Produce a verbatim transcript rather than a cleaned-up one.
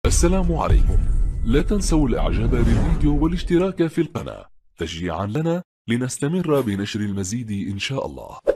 السلام عليكم. لا تنسوا الاعجاب بالفيديو والاشتراك في القناة تشجيعا لنا لنستمر بنشر المزيد إن شاء الله.